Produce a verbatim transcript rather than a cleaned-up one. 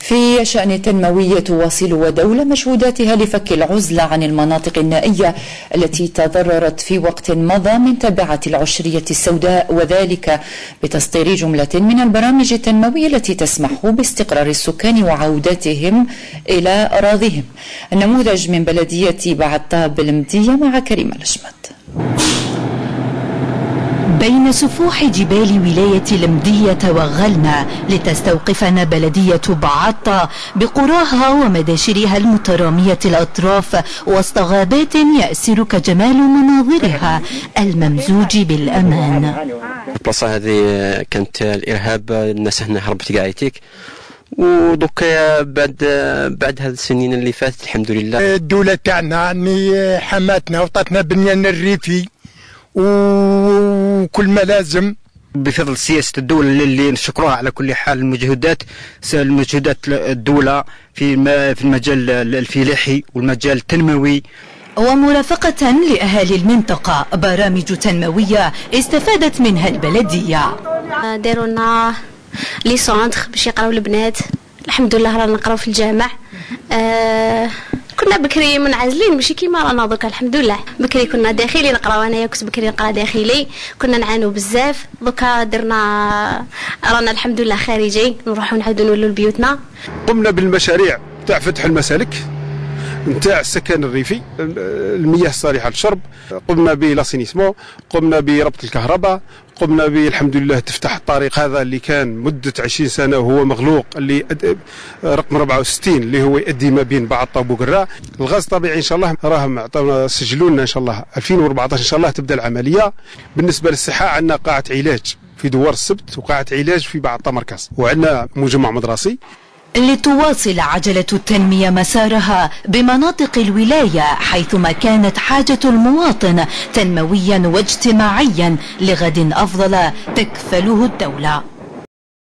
في شأن تنموي تواصل ودولة مجهوداتها لفك العزلة عن المناطق النائية التي تضررت في وقت مضى من تبعات العشرية السوداء، وذلك بتسطير جملة من البرامج التنموية التي تسمح باستقرار السكان وعودتهم إلى أراضيهم. النموذج من بلدية بعطا بالمدية مع كريم الأشمت. بين سفوح جبال ولاية المدية توغلنا لتستوقفنا بلدية بعطا بقراها ومداشرها المترامية الأطراف وسط غابات يأسرك جمال مناظرها الممزوج بالأمان. البلاصة هذه كانت الإرهاب، الناس هنا هربت قاعدتك، ودوك بعد بعد هذه السنين اللي فاتت الحمد لله الدولة تاعنا اني حماتنا وعطاتنا بنيان الريفي وكل ما لازم بفضل سياسة الدولة اللي نشكروها على كل حال. المجهودات المجهودات الدولة في في المجال الفلاحي والمجال التنموي ومرافقة لأهالي المنطقة برامج تنموية استفادت منها البلدية. داروا لنا لي سونتر باش يقراو البنات، الحمد لله رانا نقراو في الجامع. آه كنا بكري منعزلين ماشي كيما رانا دوكا، الحمد لله بكري كنا داخلي نقراو، انايا كنت بكري نقرا داخلي، كنا نعانوا بزاف. دوكا درنا رانا الحمد لله خارجين نروحوا نعاودوا نولوا لبيوتنا. قمنا بالمشاريع تاع فتح المسالك نتاع السكن الريفي، المياه الصالحه للشرب، قمنا بلاسينيسمون، قمنا بربط الكهرباء، قمنا بالحمد لله تفتح الطريق هذا اللي كان مده عشرين سنه وهو مغلوق، اللي رقم أربعة وستين اللي هو يؤدي ما بين بعطا وبوقراء. الغاز الطبيعي ان شاء الله راهم عطاونا سجلوا لنا ان شاء الله ألفين وأربعطاش ان شاء الله تبدا العمليه. بالنسبه للصحه عندنا قاعه علاج في دوار السبت وقاعه علاج في بعطا مركز، وعندنا مجمع مدرسي. لتواصل عجلة التنمية مسارها بمناطق الولاية حيثما كانت حاجة المواطن تنمويا واجتماعيا لغد أفضل تكفله الدولة.